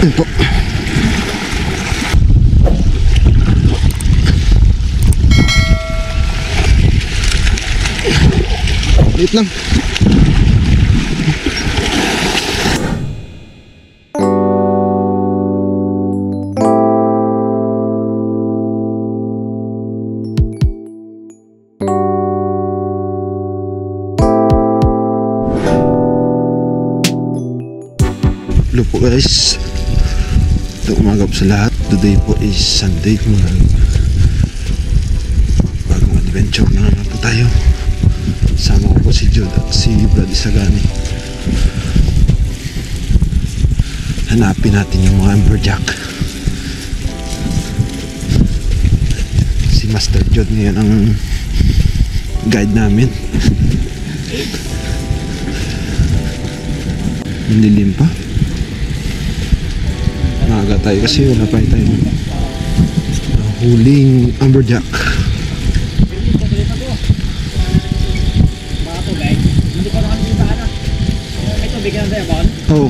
Po. Wait lang. Hello po guys. Ito umaga po sa lahat. Today po is Sunday. Bagong adventure na naman po tayo. Sama ko po si Jod at si Brad Isagani. Hanapin natin yung mga amberjack. Si Master Jod ngayon ang guide namin. Nilim pa. Maaga tayo kasi wala pa tayo huling amberjack. Oh.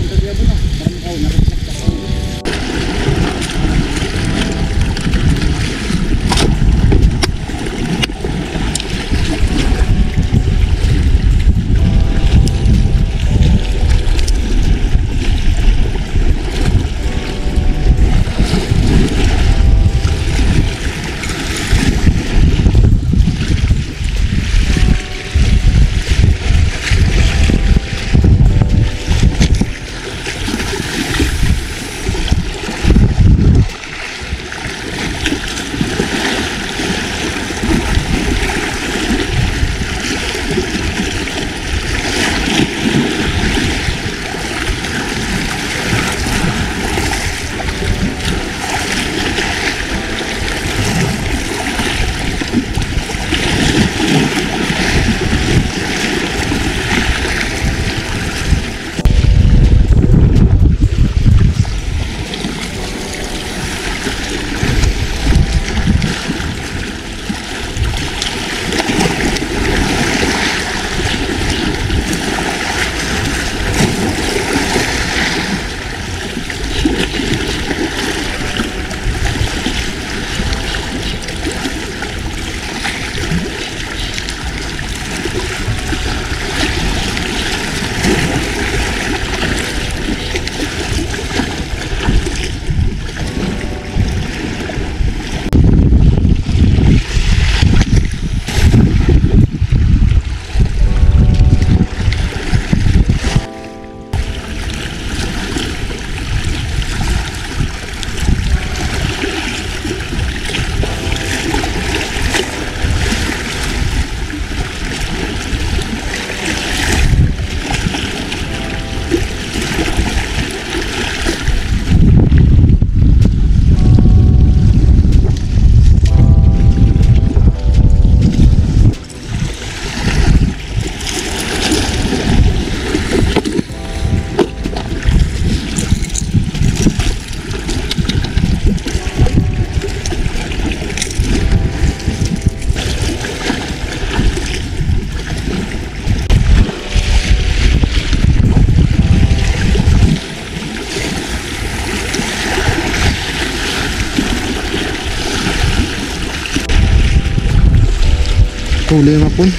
Huli yung hapon.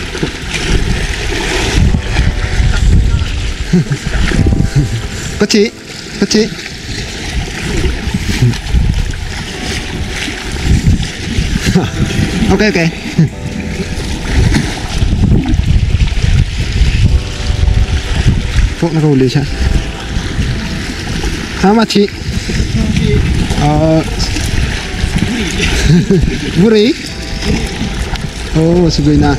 Pachi, pachi. Okay, okay. Po, nakahuli siya. Ha, machi? Buri? Oh, sugoy na.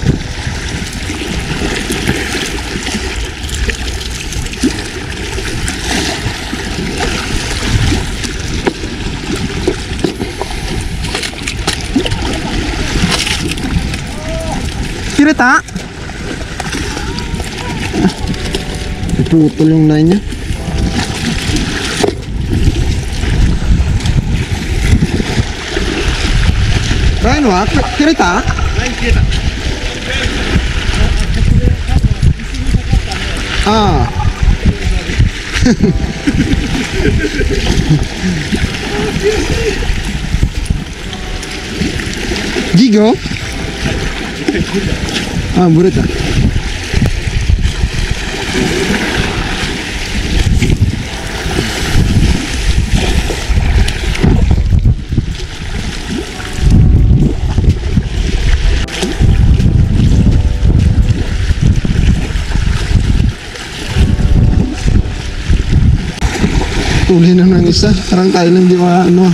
Kirita? Putol yung line niya. Ryan, wak? Kirita? Ah. Gigo? Ah, burit ah. Uli na ng isa. Parang tayo lang di ano.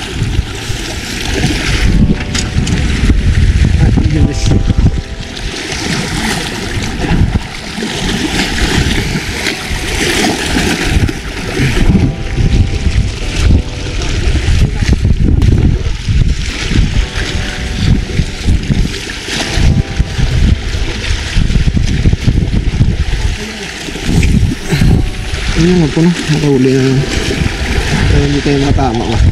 Ano nga po no? Nakahuli na. Kaya hindi tayo matama ba?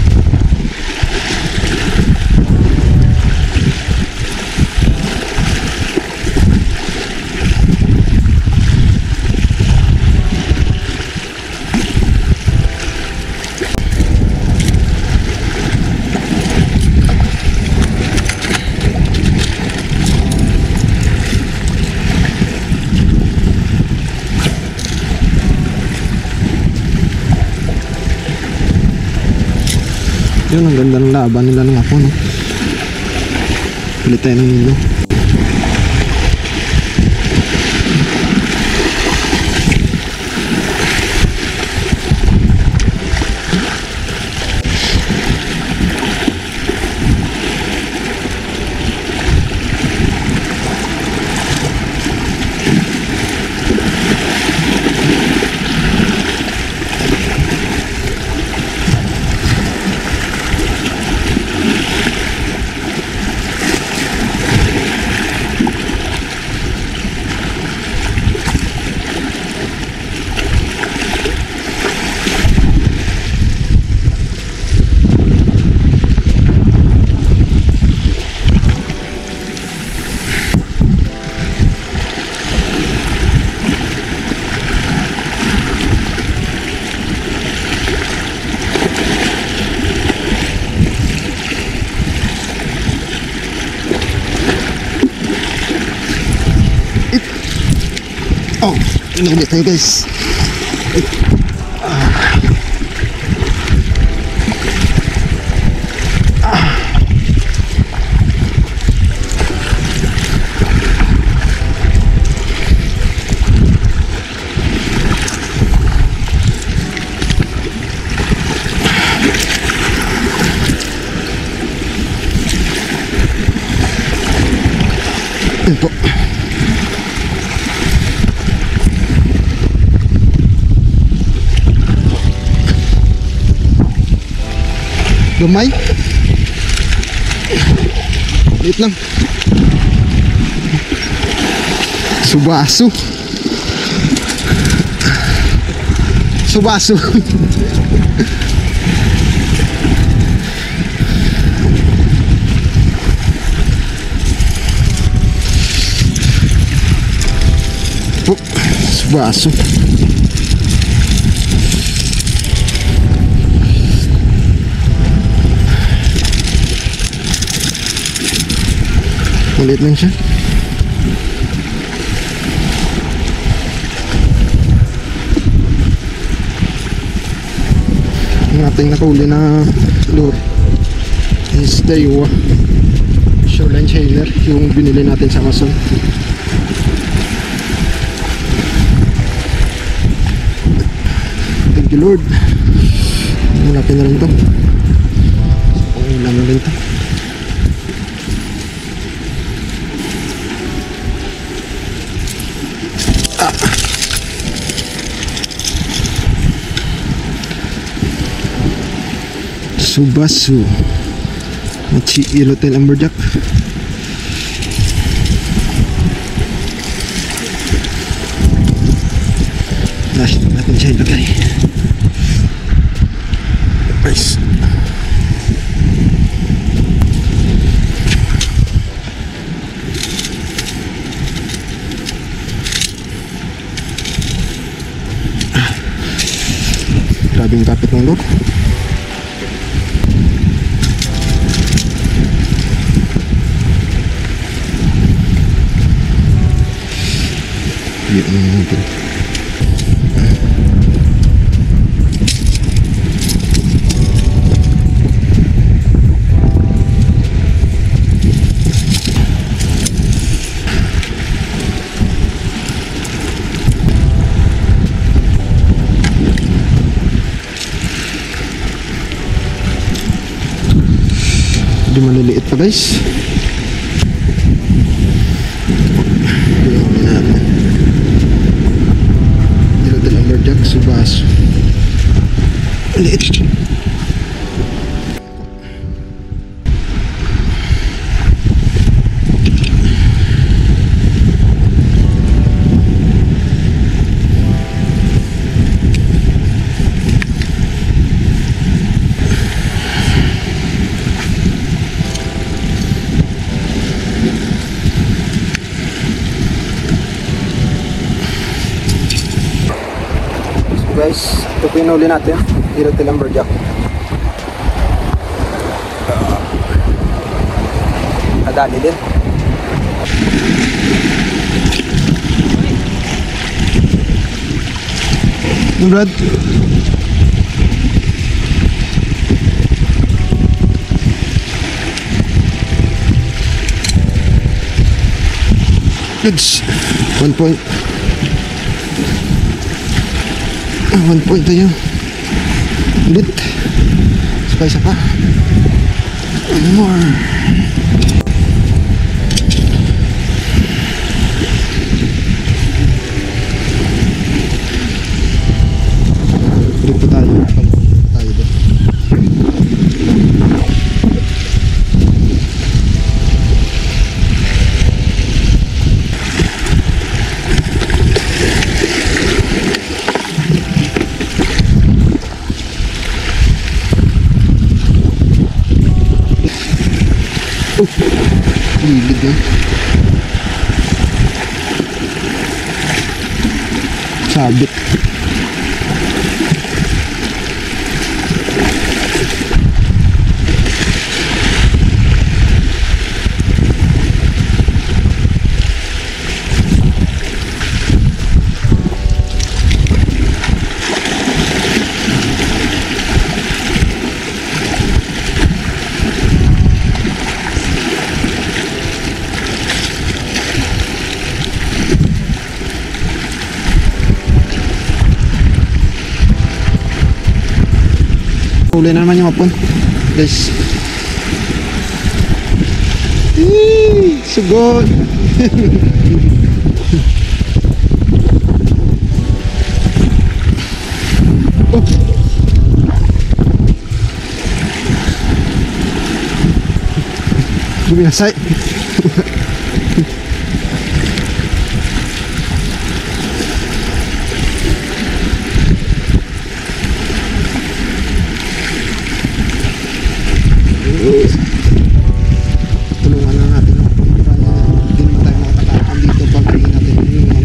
Yun, ang ganda ng laban nila nga po, no? Pilit tayo ng nilo. Oh, inulit tayo guys. Ito. Gamay. Wait lang. Subaso. Subaso. Oh, subaso. Maliit lang siya. Ang ating nakahuli na lure is Daiwa Shoreline Sailor, yung binili natin sa Amazon. Thank you Lord. Natin na rin ito. Pangulam na rin ito. Subaso Machi Yellowtail Amberjack. Last natin siya ilagay. Nice. Grabing kapit ng load. Yun natin. Hindi maliliit pa guys. Lumberjack Subas. Liit. Guys, ito po yung huli natin, Hirote Lumberjack. Nadali din. Yung Brad. Goods. 1 point. 1 point tayo. Ulit. Isa pa. One more. Ulit pa tayo. Tayo doon. Gilid yan. Sabit. Huli na naman yung hapon guys. Sugod. Oh. Buminasay. Tulungan na natin para hindi naman tayo makakatakan dito pag hindi natin tulungan.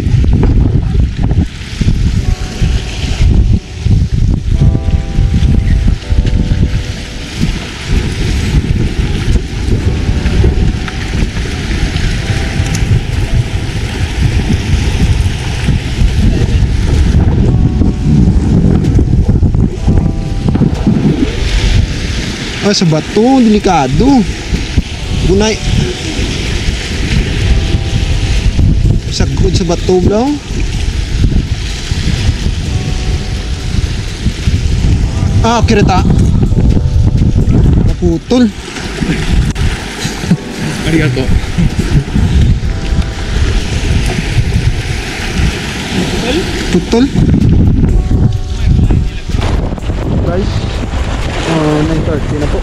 Sa bato, delikado. Gunay. Sakod sa bato bro. Kirita. Naputol. Arigato. Putol. Guys. 9:30 na po.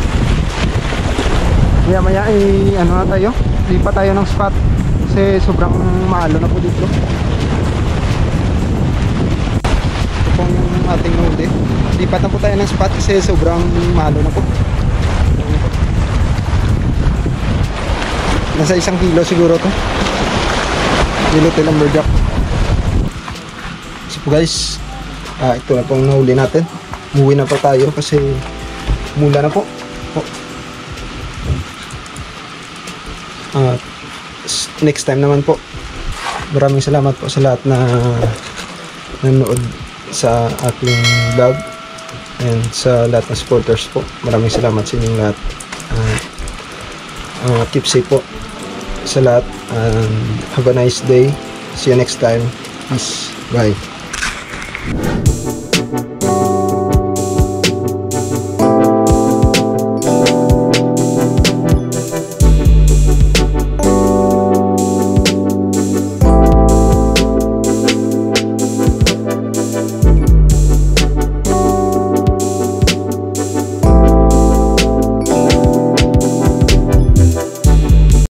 Maya maya ano na tayo, lipat tayo ng spot kasi sobrang maalo na po dito. Ito pong ating huli. Lipat na po tayo ng spot kasi sobrang maalo na po. Nasa 1 kilo siguro to. Hirote Lumberjack. So po guys, ito na pong nahuli natin. Umuwi na pa tayo kasi mula na po. Next time naman po. Maraming salamat po sa lahat na nanood sa aking vlog and sa lahat ng supporters po. Maraming salamat sa inyong lahat. Keep safe po sa lahat. Have a nice day. See you next time. Peace. Bye.